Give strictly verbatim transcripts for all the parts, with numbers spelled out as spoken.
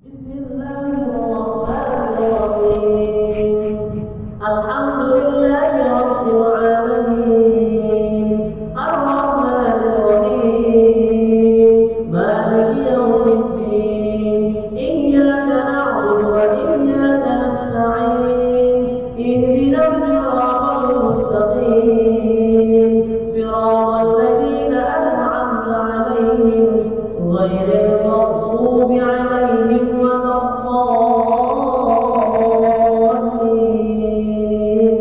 بسم الله الرحمن الرحيم. الحمد لله رب العالمين الرحمن الرحيم مالك يوم الدين إياك نعبد وإياك نستعين اهدنا الصراط المستقيم صراط الذين أنعمت عليهم غير المغضوب عليهم ولا الضالين.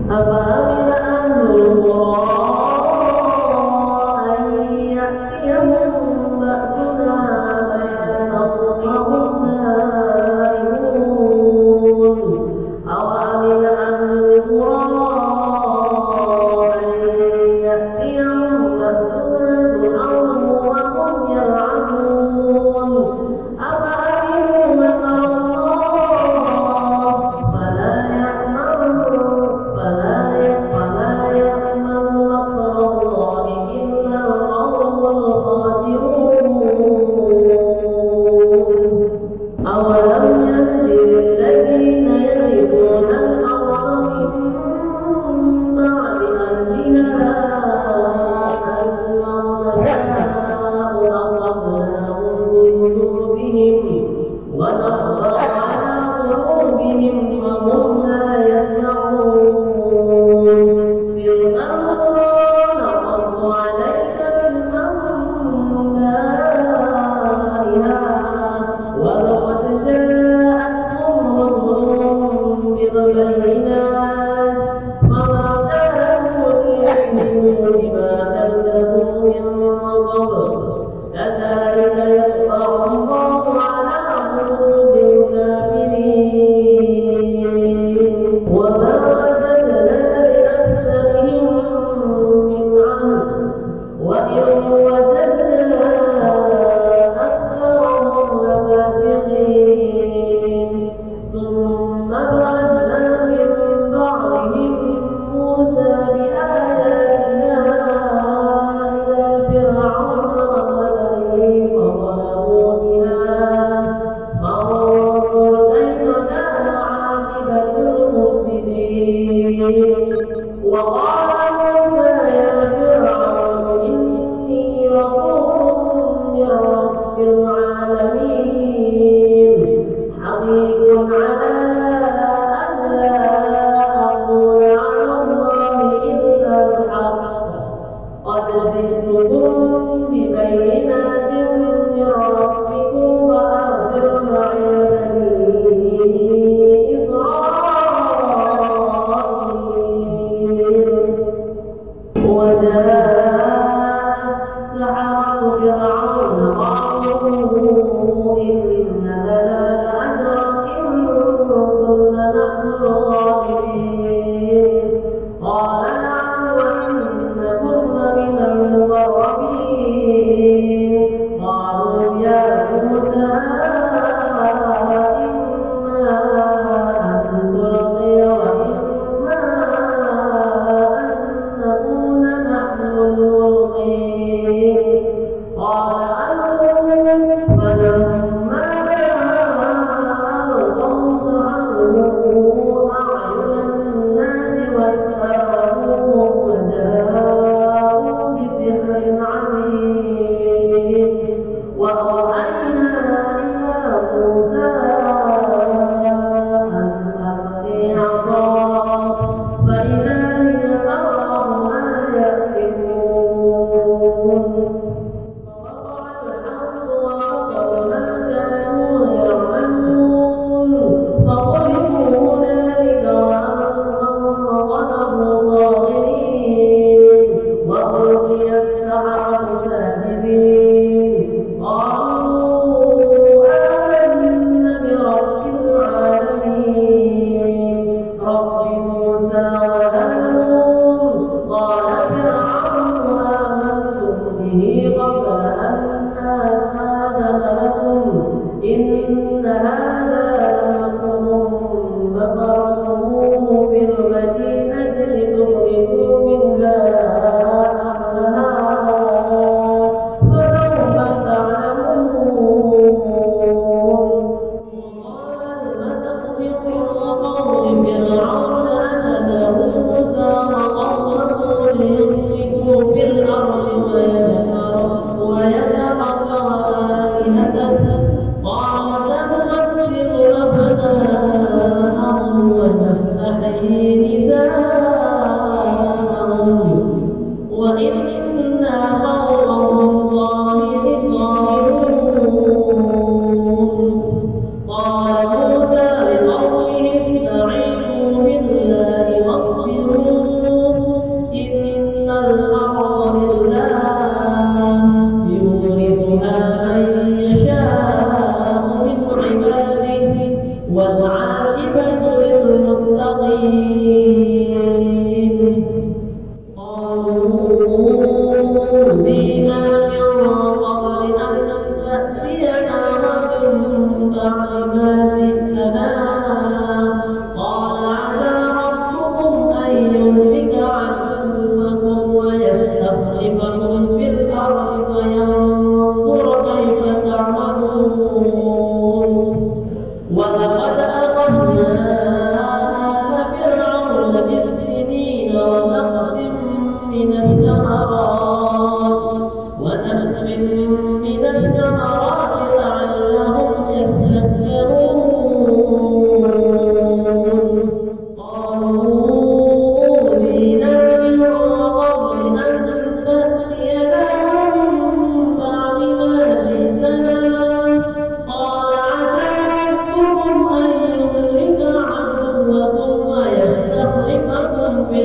أفأمن أهل القرى أن يأتيهم بأسنا بياتا وهم نائمون أوأمن أهل القرى أن يأتيهم بأسنا ضحى وهم يلعبون أفأمنوا مكر الله فلا يأمن فلا فلا يأمن مكر الله إلا القوم الخاسرون أولم يهد للذين يرثون الأرض من بعد أهلها أن لو نشاء لأخذناهم بذنوبهم ونطبع على قلوبهم فهم لا يسمعون فرعون نقص عليك من أنبائها ولقد جاءتهم رسلهم بالبينات فما كانوا ليؤمنوا بما كذبوا من قبل كذلك يطبع الله على قلوب الكافرين وما وجدنا لأكثرهم من عهد وإن وجدنا أكثرهم لفاسقين ثم بعثنا من بعدهم موسى بآياتنا إلى فرعون وملئه فظلموا بها فانظر كيف كان عاقبة المفسدين وقال موسى يا فرعون إني رسول من رب العالمين حقيق على أن لا أقول على الله إلا الحق قد جئتكم ببينات من ربكم فأرسل معي بني إسرائيل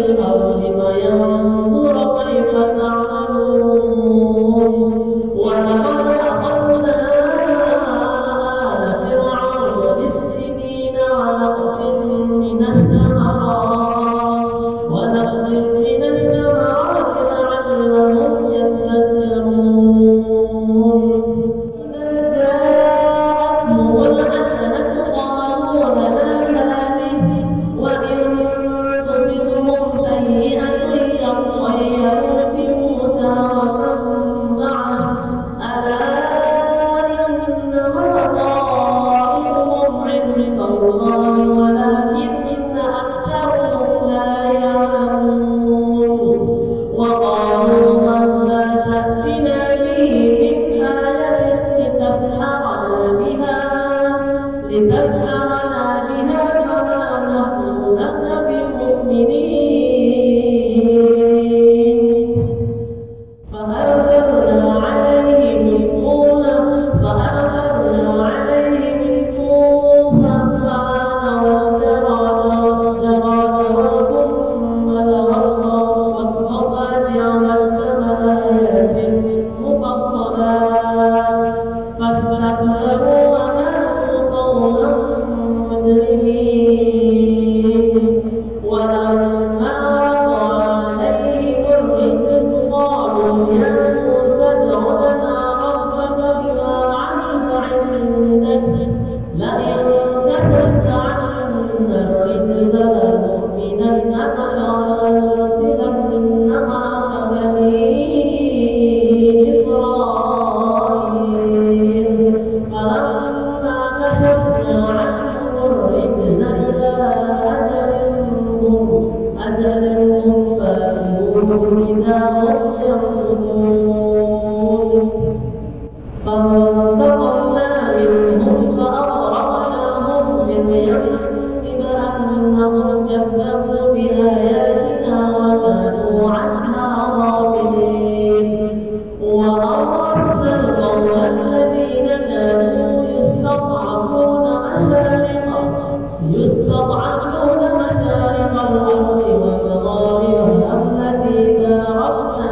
الأرض فينظر كيف تعملون ولقد أخذنا آل فرعون بالسنين ونقص من الثمرات ونقص من الثمرات لعلهم يذكرون إذا جاءتهم الحسنة قالوا لنا هذه وإن تصبهم سيئة يطيروا بموسى ومن معه ألا إنما طائرهم عند الله ولكن أكثرهم لا يعلمون وقالوا مهما تأتنا به من آية لتسحرنا بها لتسحرنا بها فما نحن لك بمؤمنين فأرسلنا عليهم الطوفان فأرسلنا عليهم الطوفان والجراد والجراد والقمل والضفادع والدم آيات مفصلات فاستكبروا وكانوا قوما مجرمين ولما وقع عليهم الرجل قالوا يا موسى ادع لنا ربك بما عهد عندك لئن كشفت عنا الرجل لنؤمنن لك ولنرسلن معك بني إسرائيل فلما كشفنا عنهم الرجل إلى أجل هم أجل هم بالغوه إذا هم ينكثون فانتقمنا منهم فأغرقناهم في اليم بأنهم كذبوا بآياتنا وكانوا عنها غافلين وأورثنا القوم الذين كانوا يستضعفون مشارق يستضعفون مشارق الأرض ومغاربها التي باركنا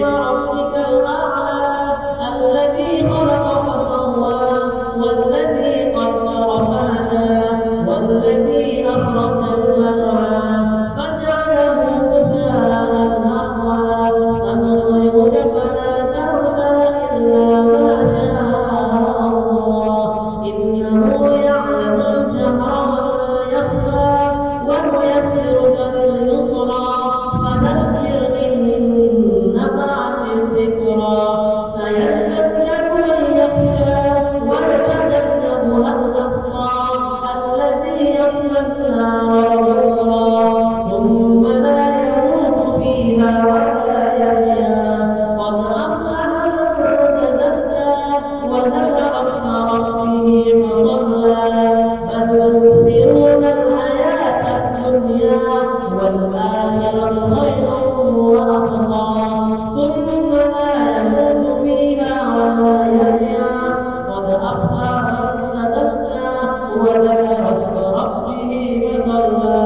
ربك الأعلى الذي خلق فسوى والذي قدر فهدى والذي أخرج المرعى فجعله غثاء أحوى سنقرئك فلا تنسى إلا ما شاء الله إنه يعلم الجهر وما يخفى ونيسرك لليسرى فذكر إن نفعت الذكرى سيذكر من يخشى ويتجنبها الأشقى الذي يصلى النار الكبرى ثم لا يموت فيها ولا يحيا قد أفلح من تزكى وذكر اسم ربه فصلى بل تؤثرون الحياة الدنيا والآخرة خير وأبقى ثم لا يموت فيها ولا يحيا قد أفلح من تزكى وذكر اسم ربه فصلى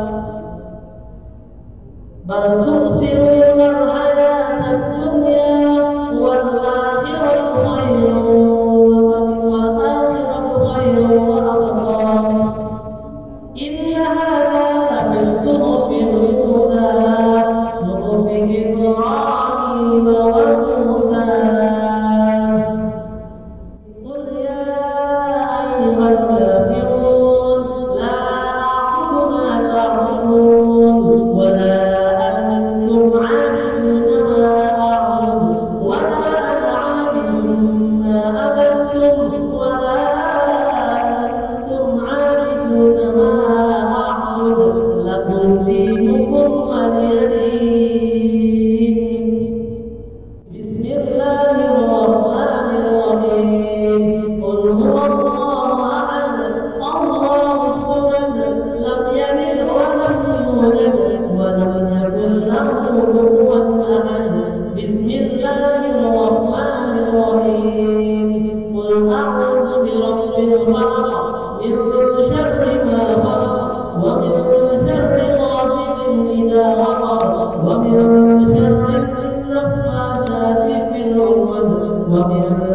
بل تؤثرون الحياة الدنيا والآخرة خير والآخرة خير وأبقى إن هذا لفي الصحف الأولى صحف إبراهيم وموسى قل يا أيها الكافرون لا أعبد ما تعبدون ولا أنتم عابدون ما أعبد ولا أنا عابد ما عبدتم ولا أنتم عابدون ما أعبد لكم دينكم ولي دين بسم الله الرحمن الرحيم قل هو الله أحد الله الصمد لم يلد ولم يولد ولم يكن له كفوا أحد بسم الله الرحمن الرحيم قل أعوذ برب الفلق من شر ما خلق ومن شر غاسق إذا وقب ومن شر النفاثات في العقد ومن